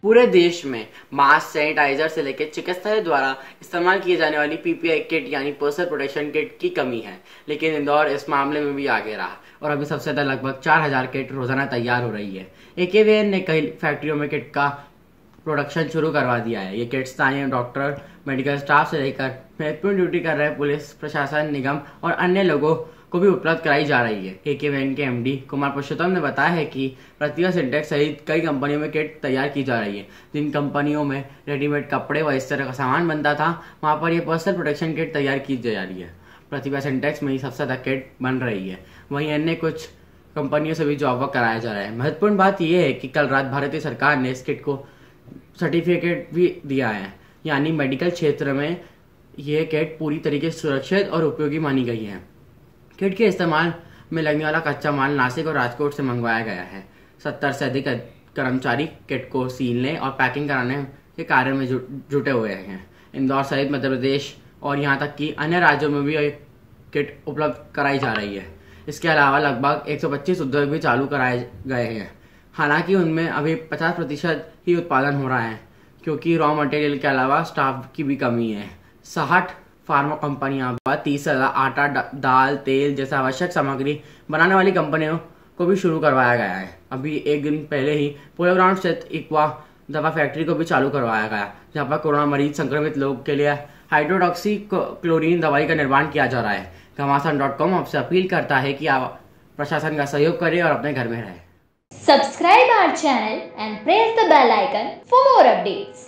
पूरे देश में मास्क, सैनिटाइजर से लेकर चिकित्सकों द्वारा इस्तेमाल किए जाने वाली पीपीई किट यानी पर्सनल प्रोटेक्शन किट की कमी है, लेकिन इंदौर इस मामले में भी आगे रहा और अभी सबसे ज्यादा लगभग 4000 किट रोजाना तैयार हो रही है। एकेवीएन ने कई फैक्ट्रियों में किट का प्रोडक्शन शुरू करवा दिया है। ये किट स्थानीय डॉक्टर, मेडिकल स्टाफ से लेकर महत्वपूर्ण ड्यूटी कर रहे पुलिस प्रशासन, निगम और अन्य लोगों को भी उपलब्ध कराई जा रही है। एकेवीएन के एमडी कुमार पुरुषोत्तम ने बताया है कि प्रतिभा सिंटेक्स सहित कई कंपनियों में किट तैयार की जा रही है। जिन कंपनियों में रेडीमेड कपड़े व इस तरह का सामान बनता था, वहां पर यह पर्सनल प्रोटेक्शन किट तैयार की जा रही है। प्रतिभा सिंटेक्स में ही सबसे ज्यादा किट बन रही है। वहीं अन्य कुछ कंपनियों से भी जॉब वर्क कराया जा रहा है। महत्वपूर्ण बात यह है कि कल रात भारतीय सरकार ने इस किट को सर्टिफिकेट भी दिया है, यानी मेडिकल क्षेत्र में यह किट पूरी तरीके से सुरक्षित और उपयोगी मानी गई है। किट के इस्तेमाल में लगने वाला कच्चा माल नासिक और राजकोट से मंगवाया गया है। 70 से अधिक कर्मचारी किट को सीलने और पैकिंग कराने के कार्य में जुटे हुए हैं। इंदौर सहित मध्य प्रदेश और यहाँ तक कि अन्य राज्यों में भी किट उपलब्ध कराई जा रही है। इसके अलावा लगभग 125 उद्योग भी चालू कराए गए हैं। हालांकि उनमें अभी 50% ही उत्पादन हो रहा है, क्योंकि रॉ मटेरियल के अलावा स्टाफ की भी कमी है। 60 फार्मा कंपनियां, 30 से आटा, दाल, तेल जैसा आवश्यक सामग्री बनाने वाली कंपनियों को भी शुरू करवाया गया है। अभी एक दिन पहले ही पोलो ग्राउंड स्थित इक्वा दवा फैक्ट्री को भी चालू करवाया गया, जहां पर कोरोना मरीज संक्रमित लोगों के लिए हाइड्रोक्सी क्लोरीन दवाई का निर्माण किया जा रहा है। घमासान.com आपसे अपील करता है कि आप प्रशासन का सहयोग करें और अपने घर में रहें। Subscribe our channel and press the bell icon for more updates.